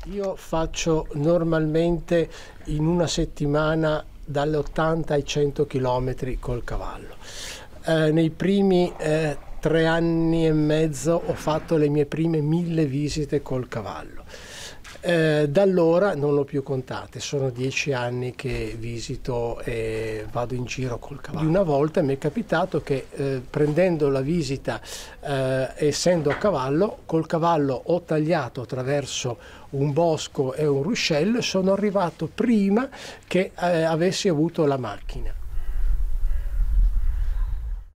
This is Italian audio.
Io faccio normalmente in una settimana dalle 80 ai 100 km col cavallo. Nei primi 3 anni e mezzo ho fatto le mie prime 1000 visite col cavallo. Da allora non l'ho più contate, sono 10 anni che visito e vado in giro col cavallo. Una volta mi è capitato che prendendo la visita, essendo a cavallo, col cavallo ho tagliato attraverso un bosco e un ruscello e sono arrivato prima che avessi avuto la macchina.